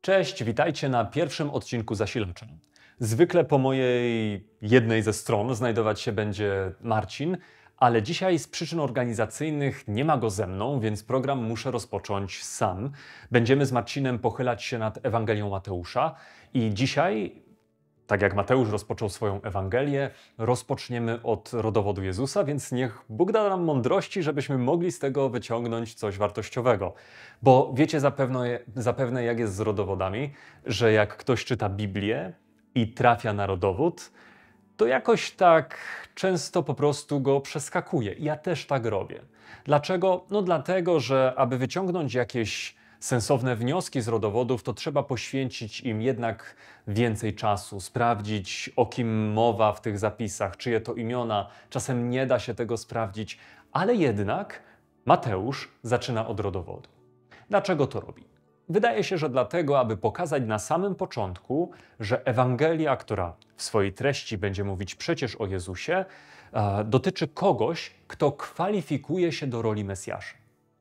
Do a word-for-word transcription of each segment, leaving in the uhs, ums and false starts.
Cześć, witajcie na pierwszym odcinku Zasilacza. Zwykle po mojej jednej ze stron znajdować się będzie Marcin, ale dzisiaj z przyczyn organizacyjnych nie ma go ze mną, więc program muszę rozpocząć sam. Będziemy z Marcinem pochylać się nad Ewangelią Mateusza i dzisiaj, tak jak Mateusz rozpoczął swoją Ewangelię, rozpoczniemy od rodowodu Jezusa, więc niech Bóg da nam mądrości, żebyśmy mogli z tego wyciągnąć coś wartościowego. Bo wiecie zapewne, zapewne jak jest z rodowodami, że jak ktoś czyta Biblię i trafia na rodowód, to jakoś tak często po prostu go przeskakuje. Ja też tak robię. Dlaczego? No dlatego, że aby wyciągnąć jakieś sensowne wnioski z rodowodów, to trzeba poświęcić im jednak więcej czasu, sprawdzić, o kim mowa w tych zapisach, czyje to imiona. Czasem nie da się tego sprawdzić, ale jednak Mateusz zaczyna od rodowodu. Dlaczego to robi? Wydaje się, że dlatego, aby pokazać na samym początku, że Ewangelia, która w swojej treści będzie mówić przecież o Jezusie, e, dotyczy kogoś, kto kwalifikuje się do roli Mesjasza.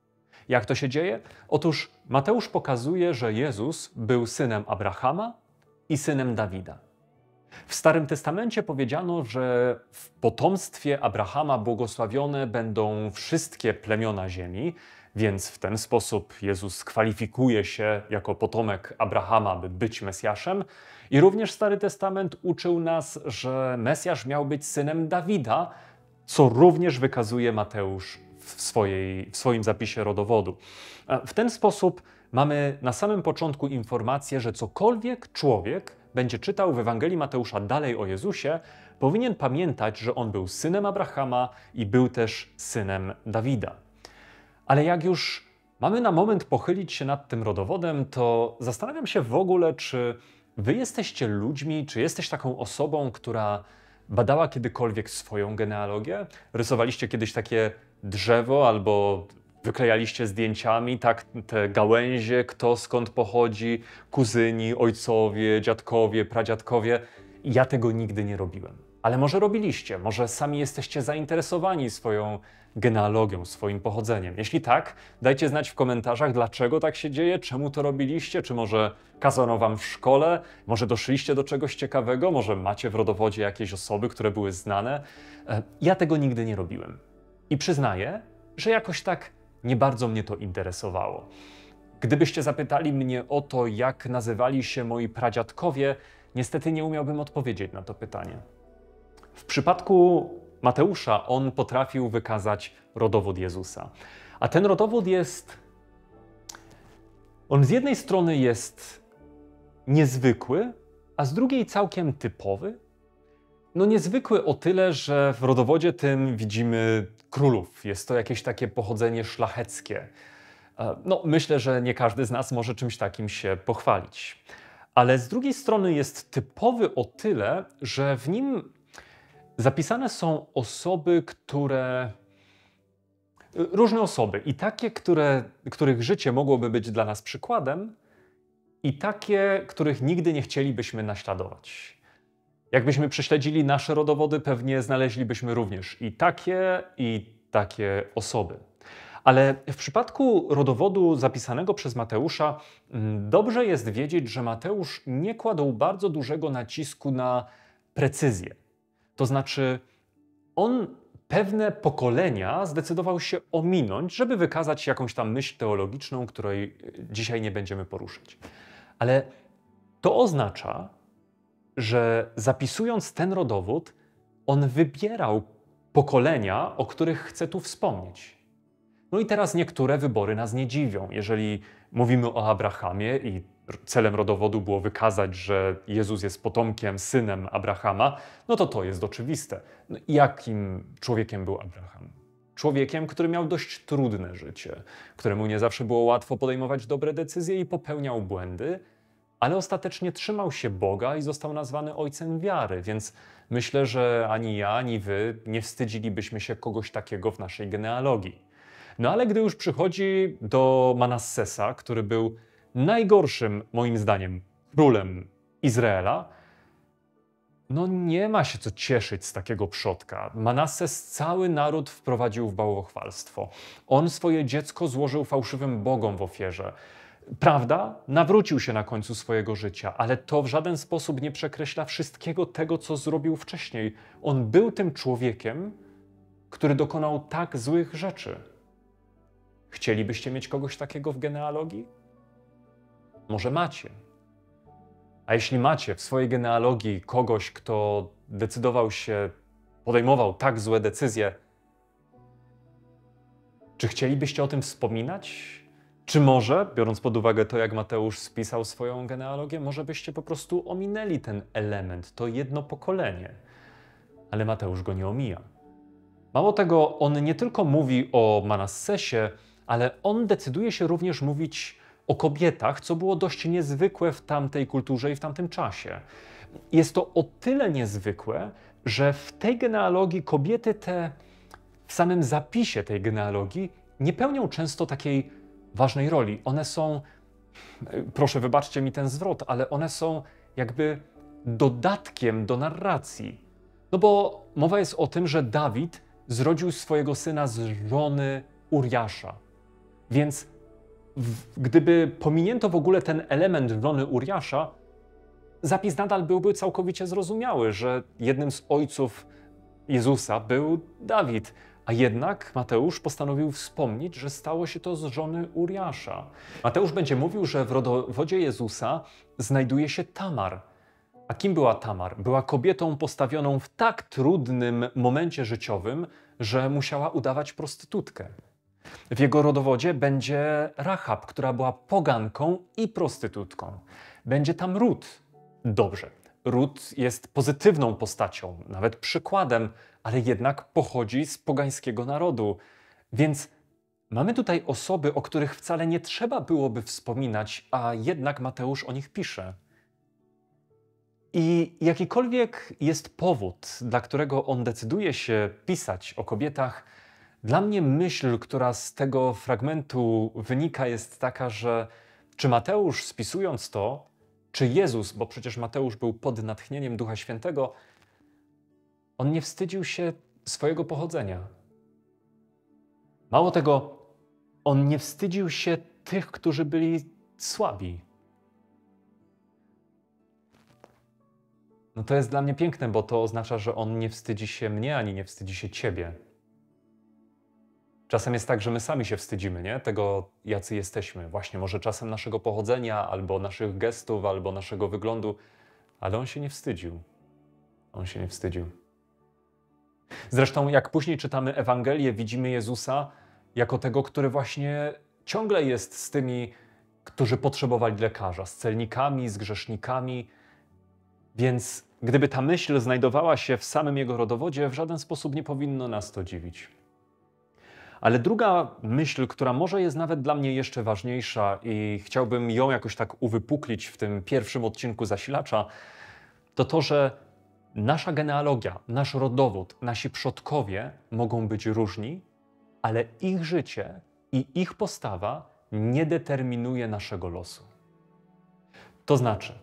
Jak to się dzieje? Otóż Mateusz pokazuje, że Jezus był synem Abrahama i synem Dawida. W Starym Testamencie powiedziano, że w potomstwie Abrahama błogosławione będą wszystkie plemiona ziemi, więc w ten sposób Jezus kwalifikuje się jako potomek Abrahama, by być Mesjaszem. I również Stary Testament uczył nas, że Mesjasz miał być synem Dawida, co również wykazuje Mateusz w, swojej, w swoim zapisie rodowodu. W ten sposób mamy na samym początku informację, że cokolwiek człowiek będzie czytał w Ewangelii Mateusza dalej o Jezusie, powinien pamiętać, że on był synem Abrahama i był też synem Dawida. Ale jak już mamy na moment pochylić się nad tym rodowodem, to zastanawiam się w ogóle, czy wy jesteście ludźmi, czy jesteś taką osobą, która badała kiedykolwiek swoją genealogię? Rysowaliście kiedyś takie drzewo albo wyklejaliście zdjęciami tak te gałęzie, kto skąd pochodzi, kuzyni, ojcowie, dziadkowie, pradziadkowie. Ja tego nigdy nie robiłem. Ale może robiliście, może sami jesteście zainteresowani swoją genealogią, swoim pochodzeniem. Jeśli tak, dajcie znać w komentarzach, dlaczego tak się dzieje, czemu to robiliście, czy może kazano wam w szkole, może doszliście do czegoś ciekawego, może macie w rodowodzie jakieś osoby, które były znane. Ja tego nigdy nie robiłem. I przyznaję, że jakoś tak nie bardzo mnie to interesowało. Gdybyście zapytali mnie o to, jak nazywali się moi pradziadkowie, niestety nie umiałbym odpowiedzieć na to pytanie. W przypadku Mateusza on potrafił wykazać rodowód Jezusa. A ten rodowód jest... On z jednej strony jest niezwykły, a z drugiej całkiem typowy. No niezwykły o tyle, że w rodowodzie tym widzimy królów. Jest to jakieś takie pochodzenie szlacheckie. No myślę, że nie każdy z nas może czymś takim się pochwalić. Ale z drugiej strony jest typowy o tyle, że w nim zapisane są osoby, które... Różne osoby i takie, które, których życie mogłoby być dla nas przykładem i takie, których nigdy nie chcielibyśmy naśladować. Jakbyśmy prześledzili nasze rodowody, pewnie znaleźlibyśmy również i takie, i takie osoby. Ale w przypadku rodowodu zapisanego przez Mateusza dobrze jest wiedzieć, że Mateusz nie kładł bardzo dużego nacisku na precyzję. To znaczy, on pewne pokolenia zdecydował się ominąć, żeby wykazać jakąś tam myśl teologiczną, której dzisiaj nie będziemy poruszać. Ale to oznacza, że zapisując ten rodowód, on wybierał pokolenia, o których chce tu wspomnieć. No i teraz niektóre wybory nas nie dziwią. Jeżeli mówimy o Abrahamie i celem rodowodu było wykazać, że Jezus jest potomkiem, synem Abrahama, no to to jest oczywiste. No, jakim człowiekiem był Abraham? Człowiekiem, który miał dość trudne życie, któremu nie zawsze było łatwo podejmować dobre decyzje i popełniał błędy, ale ostatecznie trzymał się Boga i został nazwany ojcem wiary, więc myślę, że ani ja, ani wy nie wstydzilibyśmy się kogoś takiego w naszej genealogii. No ale gdy już przychodzi do Manassesa, który był najgorszym, moim zdaniem, królem Izraela, no nie ma się co cieszyć z takiego przodka. Manasses cały naród wprowadził w bałwochwalstwo. On swoje dziecko złożył fałszywym bogom w ofierze. Prawda, nawrócił się na końcu swojego życia, ale to w żaden sposób nie przekreśla wszystkiego tego, co zrobił wcześniej. On był tym człowiekiem, który dokonał tak złych rzeczy. Chcielibyście mieć kogoś takiego w genealogii? Może macie. A jeśli macie w swojej genealogii kogoś, kto decydował się, podejmował tak złe decyzje, czy chcielibyście o tym wspominać? Czy może, biorąc pod uwagę to, jak Mateusz spisał swoją genealogię, może byście po prostu ominęli ten element, to jedno pokolenie? Ale Mateusz go nie omija. Mało tego, on nie tylko mówi o Manassesie, ale on decyduje się również mówić o kobietach, co było dość niezwykłe w tamtej kulturze i w tamtym czasie. Jest to o tyle niezwykłe, że w tej genealogii kobiety te, w samym zapisie tej genealogii, nie pełnią często takiej ważnej roli. One są, proszę wybaczcie mi ten zwrot, ale one są jakby dodatkiem do narracji. No bo mowa jest o tym, że Dawid zrodził swojego syna z żony Uriasza. Więc w, gdyby pominięto w ogóle ten element żony Uriasza, zapis nadal byłby całkowicie zrozumiały, że jednym z ojców Jezusa był Dawid. A jednak Mateusz postanowił wspomnieć, że stało się to z żony Uriasza. Mateusz będzie mówił, że w rodowodzie Jezusa znajduje się Tamar. A kim była Tamar? Była kobietą postawioną w tak trudnym momencie życiowym, że musiała udawać prostytutkę. W jego rodowodzie będzie Rahab, która była poganką i prostytutką. Będzie tam Rut. Dobrze, Rut jest pozytywną postacią, nawet przykładem, ale jednak pochodzi z pogańskiego narodu. Więc mamy tutaj osoby, o których wcale nie trzeba byłoby wspominać, a jednak Mateusz o nich pisze. I jakikolwiek jest powód, dla którego on decyduje się pisać o kobietach, dla mnie myśl, która z tego fragmentu wynika, jest taka, że czy Mateusz, spisując to, czy Jezus, bo przecież Mateusz był pod natchnieniem Ducha Świętego, on nie wstydził się swojego pochodzenia. Mało tego, on nie wstydził się tych, którzy byli słabi. No to jest dla mnie piękne, bo to oznacza, że on nie wstydzi się mnie, ani nie wstydzi się ciebie. Czasem jest tak, że my sami się wstydzimy, nie? Tego, jacy jesteśmy. Właśnie może czasem naszego pochodzenia, albo naszych gestów, albo naszego wyglądu, ale on się nie wstydził. On się nie wstydził. Zresztą, jak później czytamy Ewangelię, widzimy Jezusa jako tego, który właśnie ciągle jest z tymi, którzy potrzebowali lekarza, z celnikami, z grzesznikami. Więc gdyby ta myśl znajdowała się w samym jego rodowodzie, w żaden sposób nie powinno nas to dziwić. Ale druga myśl, która może jest nawet dla mnie jeszcze ważniejsza i chciałbym ją jakoś tak uwypuklić w tym pierwszym odcinku Zasilacza, to to, że nasza genealogia, nasz rodowód, nasi przodkowie mogą być różni, ale ich życie i ich postawa nie determinuje naszego losu. To znaczy,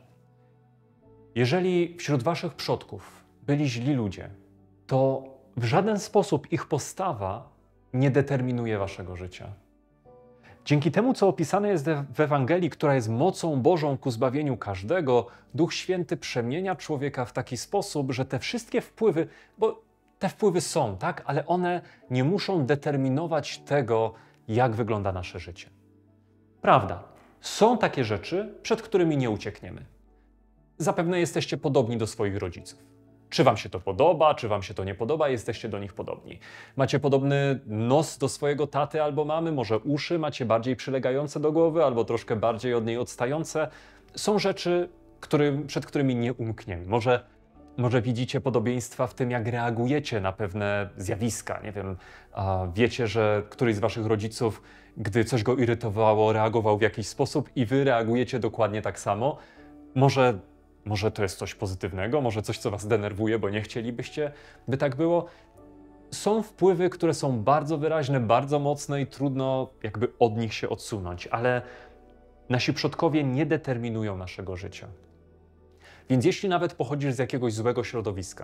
jeżeli wśród waszych przodków byli źli ludzie, to w żaden sposób ich postawa nie determinuje waszego życia. Dzięki temu, co opisane jest w Ewangelii, która jest mocą Bożą ku zbawieniu każdego, Duch Święty przemienia człowieka w taki sposób, że te wszystkie wpływy, bo te wpływy są, tak, ale one nie muszą determinować tego, jak wygląda nasze życie. Prawda, są takie rzeczy, przed którymi nie uciekniemy. Zapewne jesteście podobni do swoich rodziców. Czy wam się to podoba, czy wam się to nie podoba, jesteście do nich podobni. Macie podobny nos do swojego taty albo mamy, może uszy macie bardziej przylegające do głowy, albo troszkę bardziej od niej odstające. Są rzeczy, który, przed którymi nie umkniemy. Może, może widzicie podobieństwa w tym, jak reagujecie na pewne zjawiska. Nie wiem, a wiecie, że któryś z waszych rodziców, gdy coś go irytowało, reagował w jakiś sposób i wy reagujecie dokładnie tak samo. Może Może to jest coś pozytywnego, może coś, co was denerwuje, bo nie chcielibyście, by tak było. Są wpływy, które są bardzo wyraźne, bardzo mocne i trudno jakby od nich się odsunąć, ale nasi przodkowie nie determinują naszego życia. Więc jeśli nawet pochodzisz z jakiegoś złego środowiska,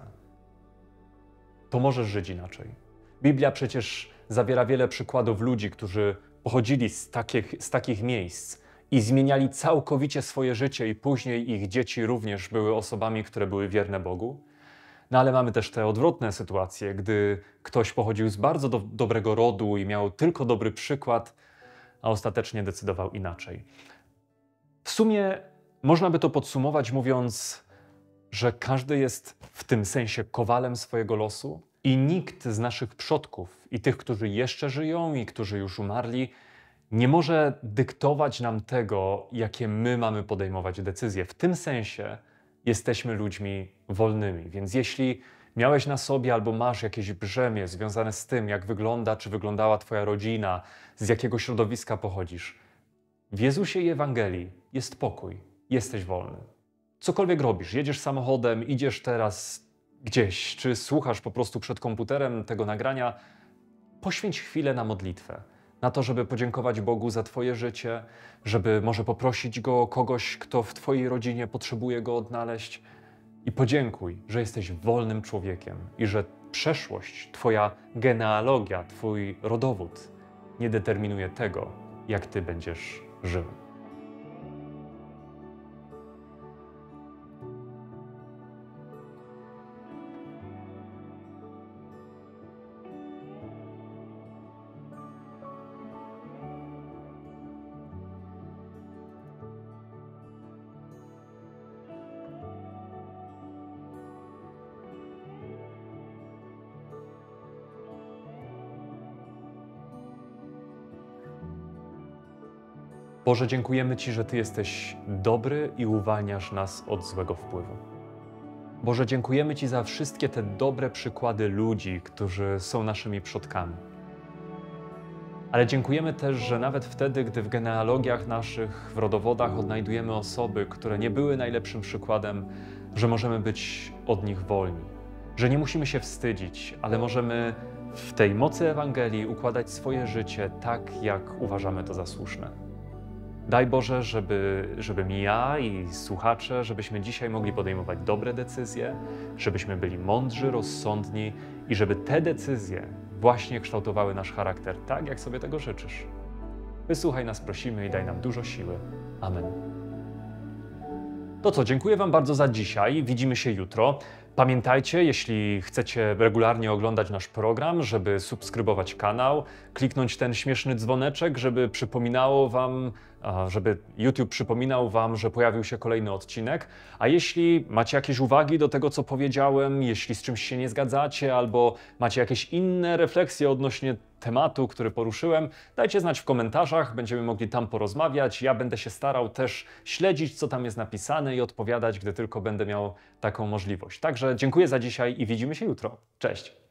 to możesz żyć inaczej. Biblia przecież zawiera wiele przykładów ludzi, którzy pochodzili z takich, z takich miejsc i zmieniali całkowicie swoje życie i później ich dzieci również były osobami, które były wierne Bogu. No ale mamy też te odwrotne sytuacje, gdy ktoś pochodził z bardzo do, dobrego rodu i miał tylko dobry przykład, a ostatecznie decydował inaczej. W sumie można by to podsumować mówiąc, że każdy jest w tym sensie kowalem swojego losu i nikt z naszych przodków i tych, którzy jeszcze żyją i którzy już umarli, nie może dyktować nam tego, jakie my mamy podejmować decyzje. W tym sensie jesteśmy ludźmi wolnymi. Więc jeśli miałeś na sobie albo masz jakieś brzemię związane z tym, jak wygląda czy wyglądała twoja rodzina, z jakiego środowiska pochodzisz, w Jezusie i Ewangelii jest pokój, jesteś wolny. Cokolwiek robisz, jedziesz samochodem, idziesz teraz gdzieś, czy słuchasz po prostu przed komputerem tego nagrania, poświęć chwilę na modlitwę. Na to, żeby podziękować Bogu za twoje życie, żeby może poprosić Go o kogoś, kto w twojej rodzinie potrzebuje Go odnaleźć. I podziękuj, że jesteś wolnym człowiekiem i że przeszłość, twoja genealogia, twój rodowód nie determinuje tego, jak ty będziesz żył. Boże, dziękujemy Ci, że Ty jesteś dobry i uwalniasz nas od złego wpływu. Boże, dziękujemy Ci za wszystkie te dobre przykłady ludzi, którzy są naszymi przodkami. Ale dziękujemy też, że nawet wtedy, gdy w genealogiach naszych, w rodowodach odnajdujemy osoby, które nie były najlepszym przykładem, że możemy być od nich wolni. Że nie musimy się wstydzić, ale możemy w tej mocy Ewangelii układać swoje życie tak, jak uważamy to za słuszne. Daj Boże, żeby, żebym ja i słuchacze, żebyśmy dzisiaj mogli podejmować dobre decyzje, żebyśmy byli mądrzy, rozsądni i żeby te decyzje właśnie kształtowały nasz charakter tak, jak sobie tego życzysz. Wysłuchaj nas, prosimy i daj nam dużo siły. Amen. To co, dziękuję Wam bardzo za dzisiaj. Widzimy się jutro. Pamiętajcie, jeśli chcecie regularnie oglądać nasz program, żeby subskrybować kanał, kliknąć ten śmieszny dzwoneczek, żeby przypominało Wam, żeby YouTube przypominał Wam, że pojawił się kolejny odcinek. A jeśli macie jakieś uwagi do tego, co powiedziałem, jeśli z czymś się nie zgadzacie, albo macie jakieś inne refleksje odnośnie tematu, który poruszyłem, dajcie znać w komentarzach, będziemy mogli tam porozmawiać. Ja będę się starał też śledzić, co tam jest napisane i odpowiadać, gdy tylko będę miał taką możliwość. Także dziękuję za dzisiaj i widzimy się jutro. Cześć!